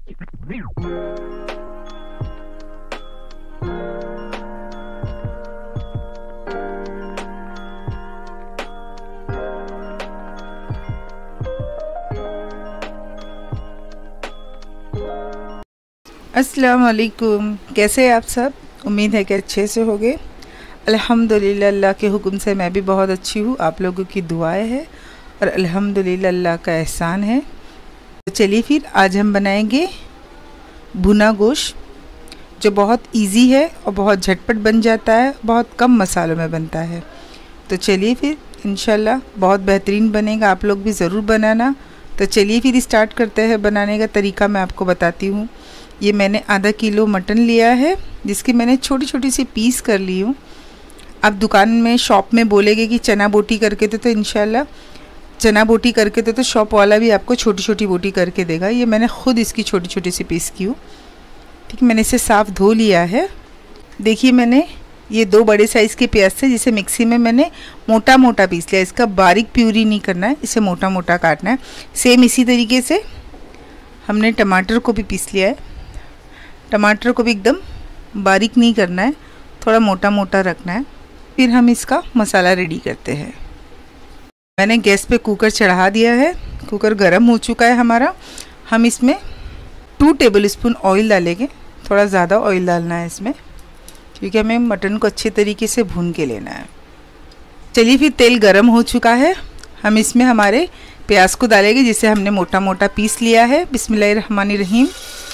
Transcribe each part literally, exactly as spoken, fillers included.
अस्सलाम वालेकुम, कैसे हैं आप सब। उम्मीद है कि अच्छे से होंगे। अल्हम्दुलिल्लाह, अल्लाह के हुक्म से मैं भी बहुत अच्छी हूँ। आप लोगों की दुआएं है और अल्हम्दुलिल्लाह अल्लाह का एहसान है। तो चलिए फिर आज हम बनाएंगे भुना गोश्त, जो बहुत इजी है और बहुत झटपट बन जाता है, बहुत कम मसालों में बनता है। तो चलिए फिर इंशाल्लाह बहुत बेहतरीन बनेगा, आप लोग भी ज़रूर बनाना। तो चलिए फिर स्टार्ट करते हैं। बनाने का तरीका मैं आपको बताती हूँ। ये मैंने आधा किलो मटन लिया है, जिसकी मैंने छोटी छोटी सी पीस कर ली हूँ। आप दुकान में शॉप में बोलेंगे कि चना बोटी करके दे, तो इंशाल्लाह चना बोटी करके दे तो शॉप वाला भी आपको छोटी छोटी बोटी करके देगा। ये मैंने ख़ुद इसकी छोटी छोटी सी पीस की हूँ। ठीक है, मैंने इसे साफ़ धो लिया है। देखिए, मैंने ये दो बड़े साइज़ के प्याज थे, जिसे मिक्सी में मैंने मोटा मोटा पीस लिया। इसका बारीक प्यूरी नहीं करना है, इसे मोटा मोटा काटना है। सेम इसी तरीके से हमने टमाटर को भी पीस लिया है। टमाटर को भी एकदम बारीक नहीं करना है, थोड़ा मोटा मोटा रखना है। फिर हम इसका मसाला रेडी करते हैं। मैंने गैस पे कुकर चढ़ा दिया है। कुकर गर्म हो चुका है हमारा। हम इसमें टू टेबल स्पून ऑयल डालेंगे। थोड़ा ज़्यादा ऑयल डालना है इसमें, क्योंकि हमें मटन को अच्छे तरीके से भून के लेना है। चलिए फिर तेल गर्म हो चुका है। हम इसमें हमारे प्याज को डालेंगे, जिसे हमने मोटा मोटा पीस लिया है। बिस्मिल्लाहिर्रहमानिर्रहीम।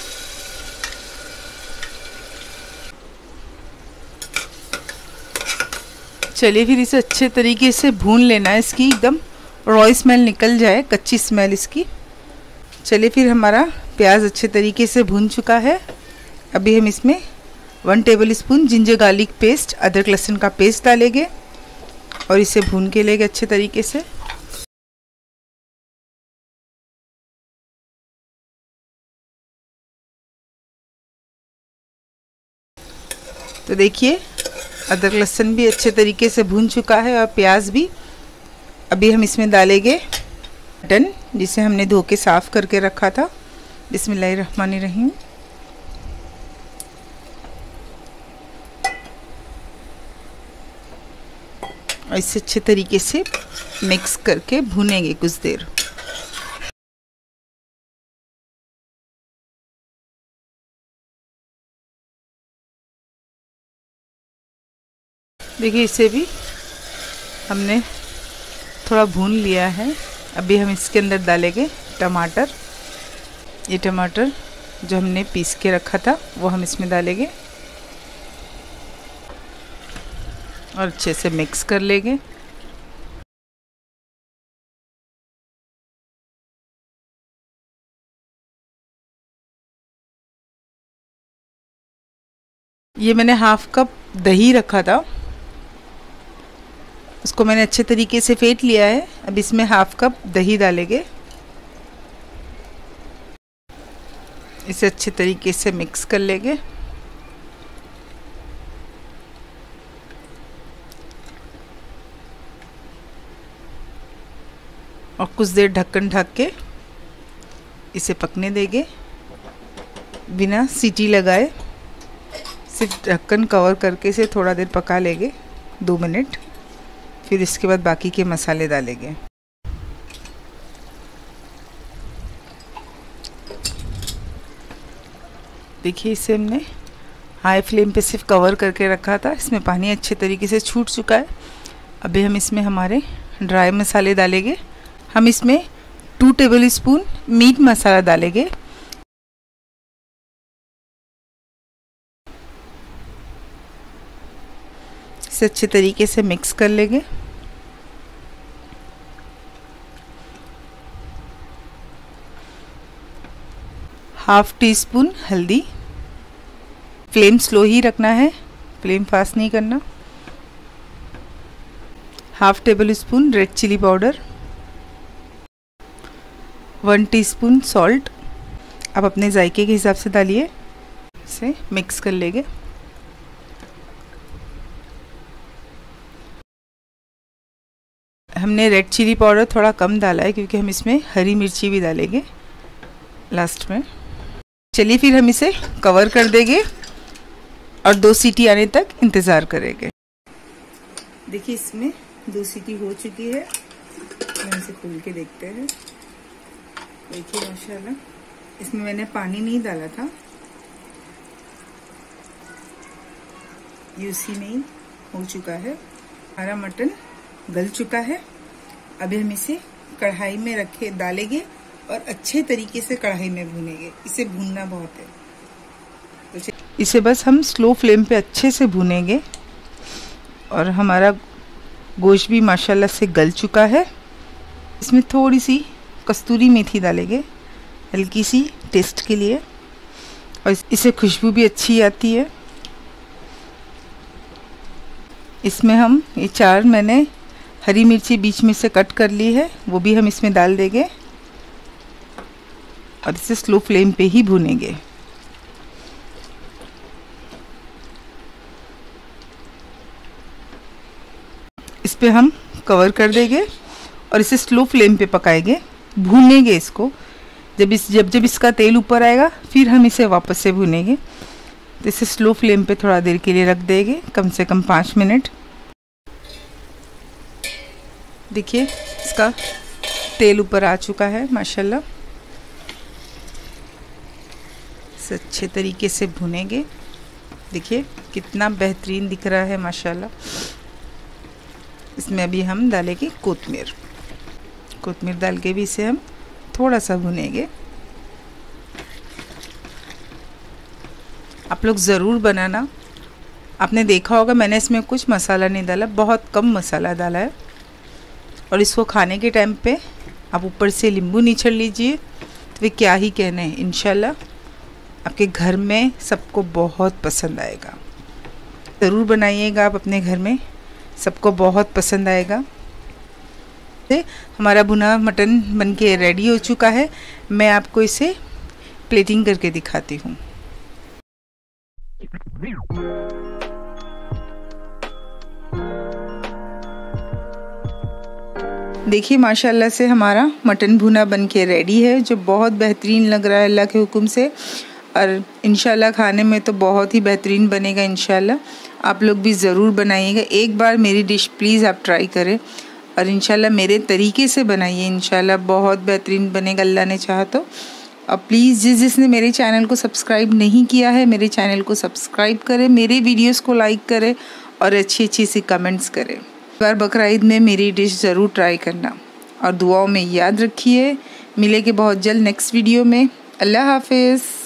चलिए फिर इसे अच्छे तरीके से भून लेना है। इसकी एकदम रॉ स्मेल निकल जाए, कच्ची स्मेल इसकी। चलिए फिर हमारा प्याज अच्छे तरीके से भून चुका है। अभी हम इसमें one tablespoon ginger garlic paste, अदरक लहसुन का पेस्ट डालेंगे और इसे भून के लेंगे अच्छे तरीके से। तो देखिए, अदरक लहसुन भी अच्छे तरीके से भून चुका है और प्याज भी। अभी हम इसमें डालेंगे मटन, जिसे हमने धो के साफ़ करके रखा था। बिस्मिल्लाहिर्रहमानिर्रहीम। और इसे अच्छे तरीके से मिक्स करके भूनेंगे कुछ देर। देखिए, इसे भी हमने थोड़ा भून लिया है। अभी हम इसके अंदर डालेंगे टमाटर। ये टमाटर जो हमने पीस के रखा था वो हम इसमें डालेंगे और अच्छे से मिक्स कर लेंगे। ये मैंने हाफ कप दही रखा था, उसको मैंने अच्छे तरीके से फेंट लिया है। अब इसमें हाफ कप दही डालेंगे। इसे अच्छे तरीके से मिक्स कर लेंगे। और कुछ देर ढक्कन ढक के इसे पकने देंगे, बिना सीटी लगाए। सिर्फ ढक्कन कवर करके इसे थोड़ा देर पका लेंगे, दो मिनट। फिर इसके बाद बाकी के मसाले डालेंगे। देखिए, इसे हमने हाई फ्लेम पे सिर्फ कवर करके रखा था। इसमें पानी अच्छे तरीके से छूट चुका है। अभी हम इसमें हमारे ड्राई मसाले डालेंगे। हम इसमें two tablespoon meat masala डालेंगे। इसे अच्छे तरीके से मिक्स कर लेंगे। हाफ टी स्पून हल्दी। फ्लेम स्लो ही रखना है, फ्लेम फास्ट नहीं करना। Half tablespoon red chilli powder. One teaspoon salt. आप अपने जायके के हिसाब से डालिए। इसे मिक्स कर लेंगे। हमने रेड चिली पाउडर थोड़ा कम डाला है, क्योंकि हम इसमें हरी मिर्ची भी डालेंगे लास्ट में। चलिए फिर हम इसे कवर कर देंगे और दो सीटी आने तक इंतज़ार करेंगे। देखिए इसमें दो सीटी हो चुकी है, हम इसे खोल के देखते हैं। देखिए माशाल्लाह, इसमें मैंने पानी नहीं डाला था, ये उसी में ही हो चुका है। हमारा मटन गल चुका है। अभी हम इसे कढ़ाई में रखे डालेंगे और अच्छे तरीके से कढ़ाई में भूनेंगे। इसे भूनना बहुत है, तो इसे बस हम स्लो फ्लेम पे अच्छे से भूनेंगे। और हमारा गोश्त भी माशाल्लाह से गल चुका है। इसमें थोड़ी सी कस्तूरी मेथी डालेंगे, हल्की सी टेस्ट के लिए, और इससे खुशबू भी अच्छी आती है। इसमें हम ये चार मैंने हरी मिर्ची बीच में से कट कर ली है, वो भी हम इसमें डाल देंगे और इसे स्लो फ्लेम पे ही भूनेंगे। इस पे हम कवर कर देंगे और इसे स्लो फ्लेम पे पकाएंगे, भूनेंगे इसको। जब इस जब जब इसका तेल ऊपर आएगा फिर हम इसे वापस से भूनेंगे। तो इसे स्लो फ्लेम पे थोड़ा देर के लिए रख देंगे, कम से कम पाँच मिनट। देखिए इसका तेल ऊपर आ चुका है माशाल्लाह। इसे अच्छे तरीके से भुनेंगे। देखिए कितना बेहतरीन दिख रहा है माशाल्लाह। इसमें अभी हम डालेंगे कोतमीर। कोतमीर डाल के भी इसे हम थोड़ा सा भुनेंगे। आप लोग ज़रूर बनाना। आपने देखा होगा मैंने इसमें कुछ मसाला नहीं डाला, बहुत कम मसाला डाला है। और इसको खाने के टाइम पे आप ऊपर से नींबू निचड़ लीजिए, तो वे क्या ही कहने हैं। इंशाल्लाह आपके घर में सबको बहुत पसंद आएगा। ज़रूर बनाइएगा आप अपने घर में, सबको बहुत पसंद आएगा। हमारा भुना मटन बनके रेडी हो चुका है। मैं आपको इसे प्लेटिंग करके दिखाती हूँ। देखिए माशाल्लाह से हमारा मटन भुना बनके रेडी है, जो बहुत बेहतरीन लग रहा है अल्लाह के हुक्म से। और इंशाल्लाह खाने में तो बहुत ही बेहतरीन बनेगा। इंशाल्लाह आप लोग भी ज़रूर बनाइएगा। एक बार मेरी डिश प्लीज़ आप ट्राई करें और इंशाल्लाह मेरे तरीके से बनाइए। इंशाल्लाह बहुत बेहतरीन बनेगा अल्लाह ने चाहा तो। और प्लीज़ जिस जिसने मेरे चैनल को सब्सक्राइब नहीं किया है, मेरे चैनल को सब्सक्राइब करें, मेरे वीडियोस को लाइक करें और अच्छी अच्छी सी कमेंट्स करें। इस बार बकरा ईद में मेरी डिश ज़रूर ट्राई करना और दुआओं में याद रखिए। मिलेंगे बहुत जल्द नेक्स्ट वीडियो में। अल्लाह हाफिज़।